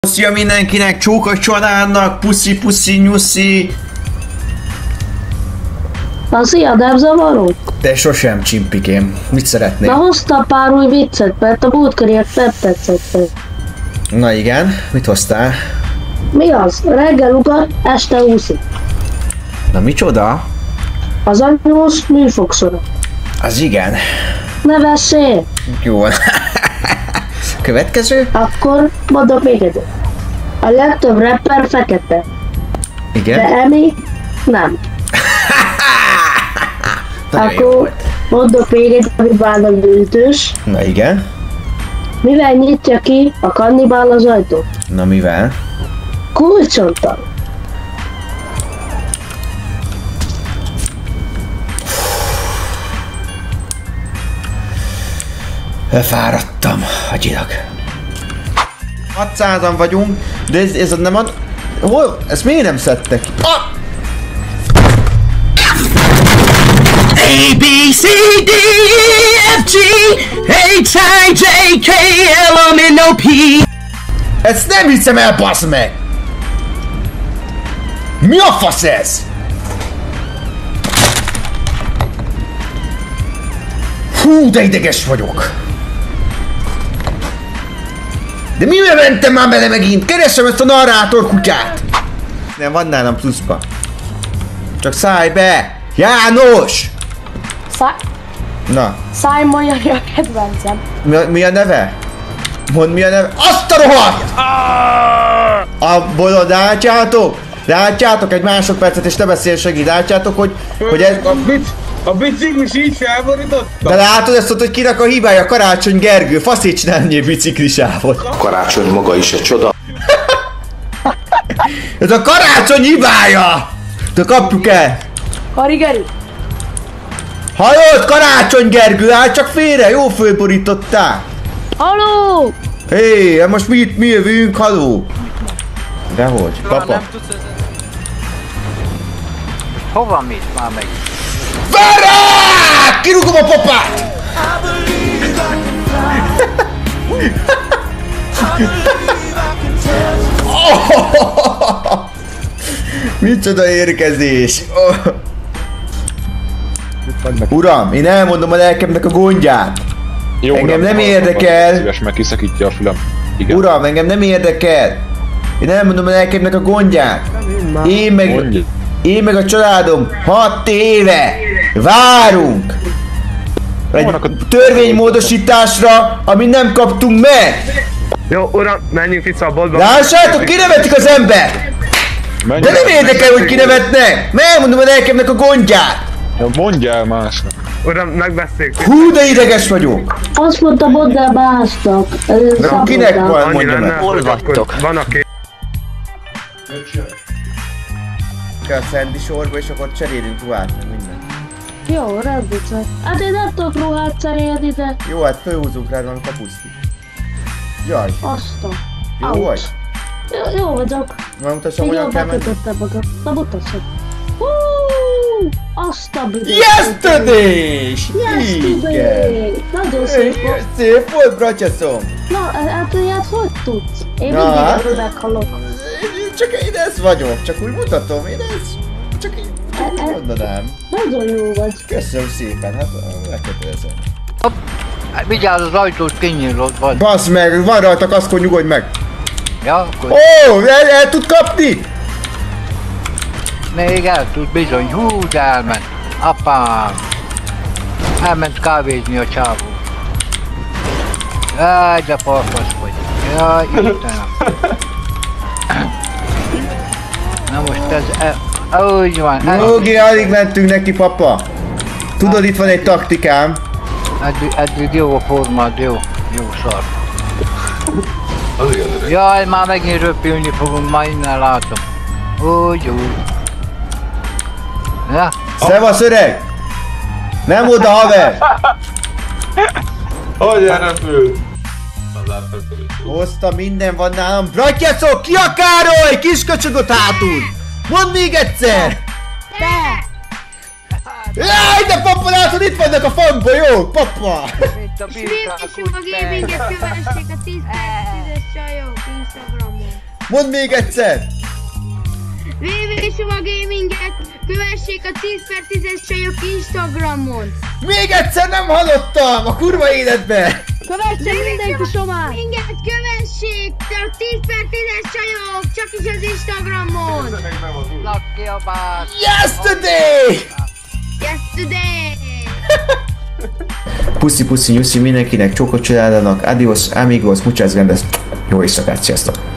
Szia mindenkinek, csók családnak, puszi puszi nyuszi. Na szia, nem zavaró? De sosem, csimpikém. Mit szeretnél? Na hoztam pár új viccet, mert a múltkoriak nem tetszett. Na igen, mit hoztál? Mi az? Reggel ugat, este úszik. Na micsoda? Az anyós műfogszora. Az igen. Ne vessél! Jó. Következő? Akkor mondok még egyet. A legtöbb rapper fekete. Igen. De Emi nem. Akkor mondok még egy, ami bálnak bűntős. Na igen. Mivel nyitja ki a kannibál az ajtót? Na mivel? Kulcsonttal. Fáradtam, agyilag. 600-an vagyunk, de ez nem ad... Hol? Ezt miért nem szedtek ki? Ah! A, B, C, D, E, F, G, H, I, J, K, L, M, N, O, P. Ezt nem hiszem el, bassz meg! Mi a fasz ez? Hú, de ideges vagyok! De mivel mentem már bele megint? Keresem ezt a narrátor kutyát! Nem, van nálam pluszba. Csak szállj be! János! Na. Simon a kedvencem. Mi a neve? Mondd mi a neve? Azt a rohadt! A bolond, látjátok? Látjátok egy másodpercet és ne beszél segít, látjátok, hogy ez... A biciklis így felborította? De látod ezt ott, hogy kinek a hibája? Karácsony Gergő, faszét csinálni egy biciklisávot. Karácsony maga is egy csoda. Ez a karácsony hibája! De kapjuk el! Harigeri! Hallod, Karácsony Gergő, állj csak félre, jó fölborítottál! Haló! Hé, hát most mi jövünk, haló? Dehogy, papa. Hova mész már meg? Várrá! Kirúgom a papát! Micsoda érkezés! Uram, én elmondom a lelkemnek a gondját! Jó, engem uram, nem érdekel! Szíves, meg kiszakítja a fülem. Igen. Uram, engem nem érdekel! Én elmondom a lelkemnek a gondját! Én meg a családom 6 éve várunk! Egy törvénymódosításra, amit nem kaptunk meg! Jó, uram, menjünk vissza a boltba. Lássátok, kinevetik az ember! De nem érdekel, hogy kinevetnek! Mert elmondom a lelkemnek a gondját! Ja, mondjál másnak. Uram, megbeszéljük. Hú, de ideges vagyok! Azt mondta, Boddába áztak. Na, kinek van, mondja meg? Hol vagytok? Van aki... Kell a Sandy sorba, és akkor cserélünk ruhát, meg minden. Jó, rendben. Hát én nem tudok ruhát cserélni, de... Jó, hát fölhúzunk rá valami kapusztit. Jaj, Azt a... jó vagy? Jó vagyok. Már mutassam, Még hogyan jól kell menni. bekötöttem magam. Na mutassam. Azt a büdös. Yesterday! Yesterday! Nagyon szép volt. Szép volt, bratyaszom! Na, hát ilyet hogy tudsz? Én Na, mindig hát. erről meghalok. Csak én ez vagyok, csak úgy mutatom, én ez... Csak így mondanám. Nagyon jó vagy. Köszönöm szépen, hát megkötelezem. Hopp! Vigyázz, az ajtót kinyílod vagy. Bassz meg, van rajta kaszkó, nyugodj meg! Ja, akkor Ó, el tud kapni? még el tud bizony. Hú, de elment. Apám! Elment kávézni a csávó. Jaj, de farkas vagy. Jaj, Istenem. Na most ez... Úgy van. Nyugi, alig mentünk neki, papa. Tudod, itt van egy taktikám. Eddig jó a formád, jó szar. Jaj, már megint röpülni fogunk, már innen látom. Úgy. Ja, Szevasz, öreg! Nem oda, haver! Hogy elrepül? Hozta, minden van nálam. Bratyaszok, ki a Károly? Kisköcsögöt hátul! Mondd még egyszer! Te! Jaj, de papa, látod, itt vannak a fangba, jó? Papa! mint a Svéd és a gaminget kövessék a 10 csajok Instagramon. Mondd még egyszer! www Soma Gaminget kövessék a 10x10-es csajok Instagramon. Még egyszer nem hallottam! A kurva életbe! Kövessék mindenki Somát! Gaminget kövessék a 10x10-es csajok csak is az Instagramon. Lucky a bár! Yesterday! Yesterday! Puszi puszi nyuszi mindenkinek, csókot csináljanak, adios, amigos, muchas grandes. Jó éjszakát, sziasztok!